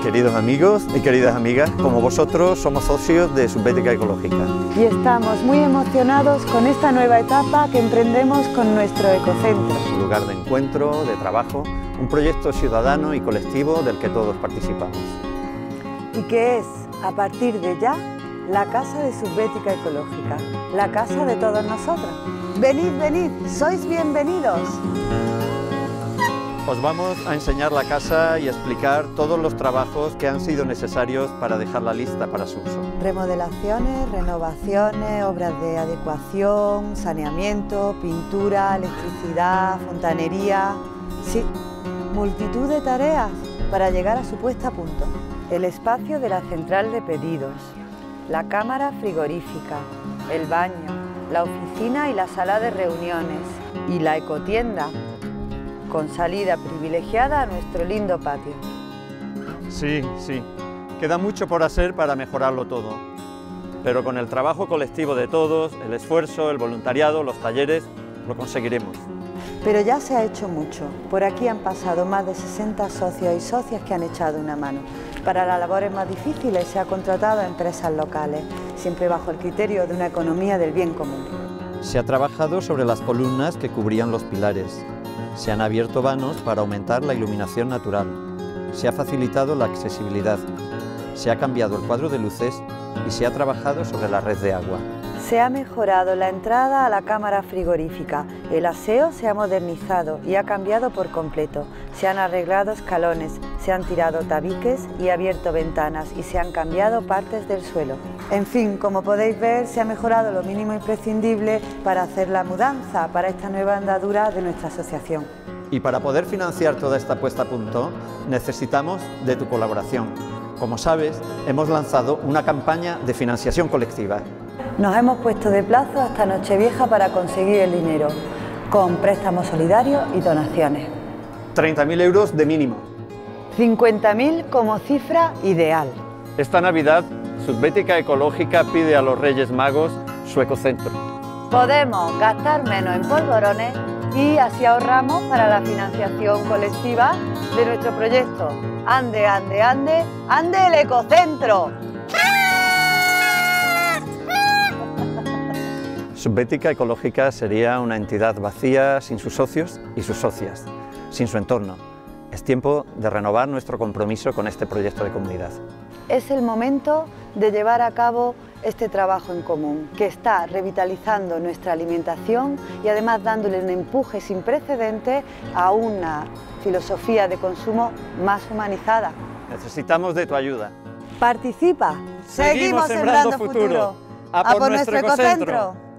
Queridos amigos y queridas amigas, como vosotros somos socios de Subbética Ecológica. Y estamos muy emocionados con esta nueva etapa que emprendemos con nuestro ecocentro. Un lugar de encuentro, de trabajo, un proyecto ciudadano y colectivo del que todos participamos. Y que es, a partir de ya, la casa de Subbética Ecológica, la casa de todos nosotros. Venid, venid, sois bienvenidos. Os vamos a enseñar la casa y a explicar todos los trabajos que han sido necesarios para dejarla lista para su uso. Remodelaciones, renovaciones, obras de adecuación, saneamiento, pintura, electricidad, fontanería... Sí, multitud de tareas para llegar a su puesta a punto. El espacio de la central de pedidos, la cámara frigorífica, el baño, la oficina y la sala de reuniones y la ecotienda, con salida privilegiada a nuestro lindo patio. Sí, queda mucho por hacer para mejorarlo todo, pero con el trabajo colectivo de todos, el esfuerzo, el voluntariado, los talleres, lo conseguiremos. Pero ya se ha hecho mucho. Por aquí han pasado más de 60 socios y socias que han echado una mano. Para las labores más difíciles se ha contratado a empresas locales, siempre bajo el criterio de una economía del bien común. Se ha trabajado sobre las columnas que cubrían los pilares. Se han abierto vanos para aumentar la iluminación natural. Se ha facilitado la accesibilidad. Se ha cambiado el cuadro de luces y se ha trabajado sobre la red de agua. Se ha mejorado la entrada a la cámara frigorífica. El aseo se ha modernizado y ha cambiado por completo. Se han arreglado escalones, se han tirado tabiques y abierto ventanas y se han cambiado partes del suelo. En fin, como podéis ver, se ha mejorado lo mínimo imprescindible para hacer la mudanza para esta nueva andadura de nuestra asociación. Y para poder financiar toda esta puesta a punto, necesitamos de tu colaboración. Como sabes, hemos lanzado una campaña de financiación colectiva. Nos hemos puesto de plazo hasta Nochevieja para conseguir el dinero, con préstamos solidarios y donaciones. 30.000 euros de mínimo. 50.000 como cifra ideal. Esta Navidad, Subbética Ecológica pide a los Reyes Magos su ecocentro. Podemos gastar menos en polvorones y así ahorramos para la financiación colectiva de nuestro proyecto. ¡Ande, ande, ande, ande el ecocentro! Subbética Ecológica sería una entidad vacía sin sus socios y sus socias, sin su entorno. Es tiempo de renovar nuestro compromiso con este proyecto de comunidad. Es el momento de llevar a cabo este trabajo en común, que está revitalizando nuestra alimentación y además dándole un empuje sin precedentes a una filosofía de consumo más humanizada. Necesitamos de tu ayuda. Participa. Seguimos sembrando futuro. ¡A por nuestro ecocentro!